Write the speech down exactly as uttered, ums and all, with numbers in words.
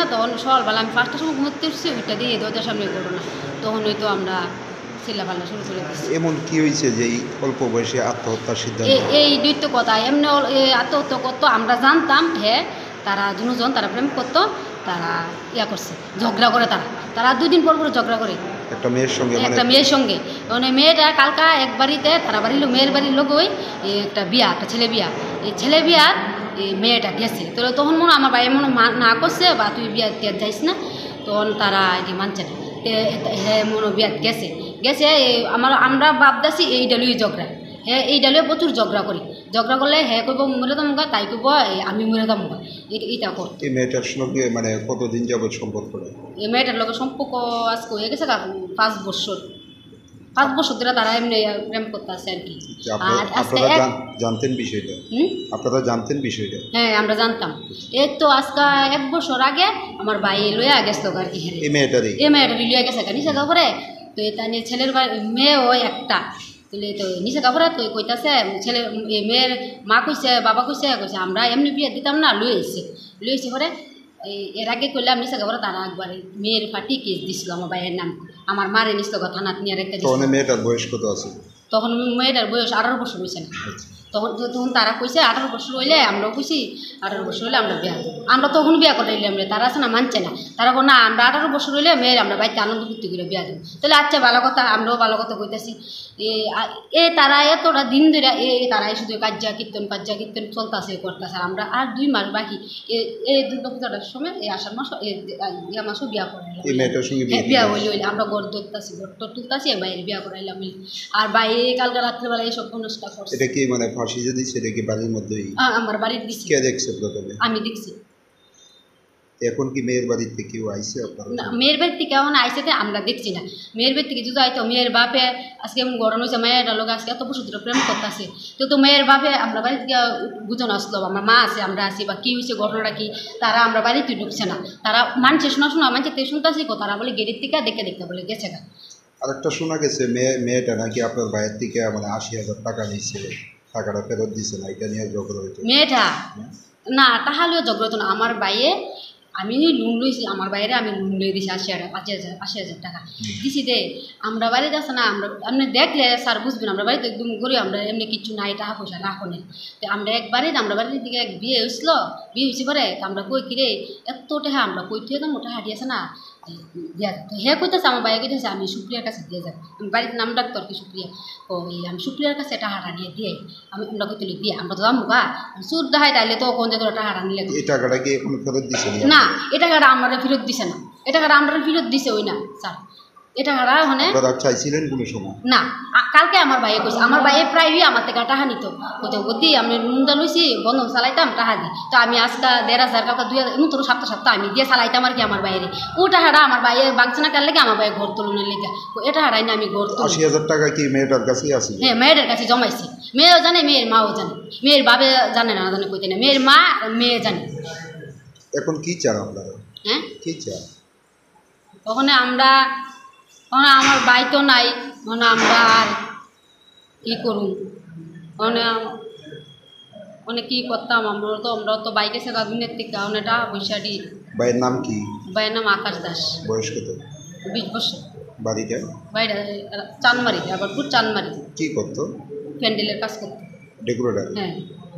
না, তখন সকালবেলা আমি পাঁচটার সময় ঘুমোতে উঠছি, ওইটা দিয়ে দরজার সামনে ঘটনা, তখন হয়তো আমরা চিল্লাপাল্লা শুরু করে দিচ্ছি। এমন কি হয়েছে যে এই অল্প বয়সে আত্মহত্যার সিদ্ধান্ত? এই দুইটা কথা এমনি আত্মহত্যা করতো, আমরা জানতাম হ্যাঁ তারা দুজন তারা প্রেম করতো, তারা ইয়া করছে ঝগড়া করে, তারা তারা দুই দিন পর পর ঝগড়া করে একটা মেয়ের সঙ্গে, একটা মেয়ের সঙ্গে। মানে মেয়েটা কালকা এক বাড়িতে, তারা বাড়ির মেয়ের বাড়ির লোক ওই একটা বিয়া, একটা ছেলে বিয়া, এই ছেলে বিয়ার এই মেয়েটা গেছে, তো তখন মনে আমার ভাই মনে না করছে বা তুই বিয়া টিয়া যাইস না, তখন তারা এটি মানছে না, হ্যাঁ মনে বিয়াত গেছে গেছে আমার আমরা ভাবতেছি এই ডালুই ঝগড়া, হ্যাঁ এই ডালে প্রচুর ঝগড়া করি, ঝগড়া করলে হ্যাঁ কইব মরে দাম গা, তাই কইব আমি মরে দাম গা, এইটা কর। এই মেয়েটার সঙ্গে মানে কতদিন যাবত সম্পর্ক? এই মেয়েটার লোকের সম্পর্ক আজকে হয়ে গেছে পাঁচ বছর, পাঁচ বছর ধরে তারা এমনি প্রেম করতে আছে আর কি। আর আজকে জানতেন বিষয়টা? আপনারা জানতেন বিষয়টা? হ্যাঁ আমরা জানতাম। এই তো আজকে এক বছর আগে আমার ভাই লইয়া গেছিল আর কি, এই মেয়েটারই এই মেয়েটারই লইয়া গেছে নিচে কাপড়ে, তো এটা নিয়ে ছেলের মেয়ে ওই একটা তুলে তো নিচে কাপড়ে, তো কইতাছে ছেলে মেয়ের মা কইছে বাবা কইছে কইছে আমরা এমনি বিয়ে দিতাম না, লুয়ে এসছে লুয়ে এসে পরে এর আগে করলাম নিচে কাপড়ে, তারা একবারে মেয়ের ফাটি কেস দিছিল আমার ভাইয়ের নাম, আমার মারে নিচে থানাত নিয়ে রেখে দিছিল। মেয়েটার বয়স কত আছে তখন? মেয়েটার বয়স আঠারো বছর হয়েছে না, তখন তখন তারা কইছে আঠারো বছর হইলে আমরাও কইছি আঠারো বছর হইলে আমরা বিয়া করবো, আমরা তখন বিয়া করাইলে আমরা, তারা আছে না মানছে না, তারা না আমরা আঠারো বছর হইলে মেয়ের আমরা বাড়িতে আনন্দ ফুর্তি করে বিয়া দেবো, তাহলে আচ্ছা ভালো কথা, আমরাও ভালো কথা কইতেছি। এ তারা এতটা দিন ধরে এ তারাই শুধু কাজ্যা কীর্তন কাজ্যা কীর্তন চলতেছে করতেছে, আমরা আর দুই মাস বাকি এই দুর্গা পূজাটার সময় এই আষাঢ় মাস ইয়া মাসও বিয়া করাইলাম, বিয়া হইলে হইলে আমরা গড় ধরতেছি গড় তুলতেছি বাইরে বিয়া করাইলাম, আর বাইরে কালকে রাত্রেবেলা এইসব অনুষ্ঠান করছে। এটা কি মানে ফাঁসি যে দিচ্ছে এটা কি বাড়ির মধ্যেই? আমার বাড়ির দিচ্ছে। কে দেখছে প্রথমে? আমি দেখছি। এখন কি মেয়ের বাড়িতে কেউ আইছে আপনার? না, মেয়ের বাড়ি থেকে এখন আইসে আমরা দেখছি না, মেয়ের বাড়ি থেকে যদি আইতো মেয়ের বাপে আজকে এমন গরম হয়েছে, মেয়ের লোক আজকে এত বছর ধরে প্রেম করতেছে, তো তো মেয়ের বাপে আমরা বাড়ি থেকে বুঝন আসলো, আমার মা আছে আমরা আছি বা কী হয়েছে ঘটনাটা কি, তারা আমরা বাড়িতে ঢুকছে না, তারা মানছে শোনা শোনা মানছে তে শুনতেছি কো, তারা বলে গেটের থেকে দেখে দেখতে বলে গেছে গা। আরেকটা শোনা গেছে মেয়ে মেয়েটা নাকি আপনার ভাইয়ের থেকে মানে আশি হাজার টাকা নিচ্ছে, টাকাটা ফেরত দিচ্ছে না, এটা নিয়ে ঝগড়া হইতো? মেয়েটা না তাহলেও ঝগড়া হতো না, আমার ভাইয়ে আমি লোন লইছি, আমার বাইরে আমি লোন লই দিছি আশি হাজার আশি হাজার আশি হাজার টাকা দিছি দে, আমরা বাড়িতে আছে না, আমরা আপনি দেখলে স্যার বুঝবেন আমরা বাড়িতে একদম করি, আমরা এমনি কিছু নাই টাকা পয়সা রাখো নেই, তো আমরা একবারে আমরা বাড়ির দিকে এক বিয়ে হয়েছিল, বিয়ে হয়েছে পরে আমরা কই কিরে এত টাকা আমরা কই থেকে মোটা হাঁটিয়েছে না দিয়া, হে কইতেছে আমার বাইরে কইতেছে আমি সুপ্রিয়ার কাছে দিয়ে যাবো, আমি বাড়ির নাম ডাকতো আর কি সুপ্রিয়া, ওই আমি সুপ্রিয়ার কাছে টাকাটা নিয়ে দিয়ে আমি আমরা কইতে দিয়ে আমরা তো যাবো গা সুর দেখাই, তাইলে তো কোন জায়গায় টাকাটা নিলে এই টাকাটা কি এখন ফেরত দিছে না, এ টাকাটা আমরা ফেরত দিছে না, এ টাকাটা আমরা ফেরত দিছে ওই না স্যার, এ টাকাটা মানে চাইছিলেন কোনো সময় না, কালকে আমার ভাইয়ে কইছে, আমার ভাইয়ে প্রায়ই আমার থেকে টাকা নিত, কোথাও গদি আমি নুনদা লইছি বন্ধন চালাইতাম টাকা দিই, তো আমি আজকে দেড় হাজার কালকে দুই হাজার নতুন সপ্তাহ সপ্তাহ আমি দিয়ে চালাইতাম আর কি আমার বাইরে, ও টাকাটা আমার ভাইয়ে বাঁচছে না কার লেগে আমার ভাইয়ে ঘর তুলনের লেগে, এটা হারাই না আমি ঘর তুলি। আশি হাজার টাকা কি মেয়েটার কাছেই আছে? হ্যাঁ মেয়েটার কাছে জমাইছি, মেয়েও জানে মেয়ের মাও জানে, মেয়ের বাবে জানে না জানে কইতে না, মেয়ের মা মেয়ে জানে। এখন কি চান আপনারা? হ্যাঁ কি চান? ওখানে আমরা ওখানে আমার ভাই তো নাই, মানে আমরা আর কী করুন, মানে মানে কী করতাম আমরা তো, আমরা তো বাইকে সে গাগুনের থেকে অনেকটা পয়সাটি। ভাইয়ের নাম কি? ভাইয়ের নাম আকাশ দাস। বয়স কত? বিশ বছর। বাড়িটা? বাড়িটা চানমারি, আবার পুর চানমারি। কী করতো? প্যান্ডেলের কাজ করতো। ডেকোরেটর? হ্যাঁ।